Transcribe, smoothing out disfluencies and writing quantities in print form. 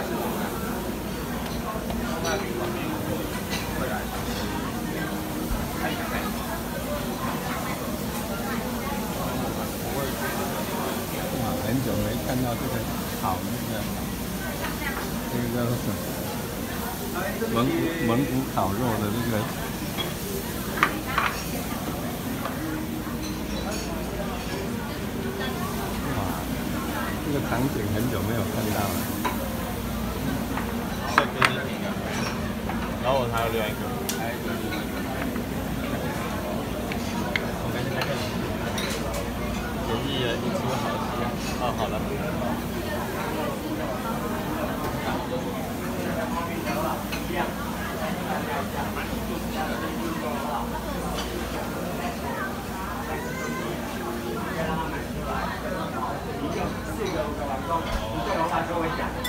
很久没看到这个烤这个叫做什么蒙古烤肉的这个。哇，这个场景很久没有看到了。 再给你一个，然后我还有另外一个，我感觉那个便宜了，一出好吃。哦，好了。4个5个晚上，1个老板跟我讲。